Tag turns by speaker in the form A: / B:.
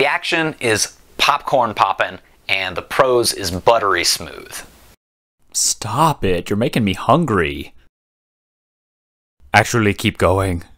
A: The action is popcorn poppin', and the prose is buttery smooth.
B: Stop it, you're making me hungry. Actually, keep going.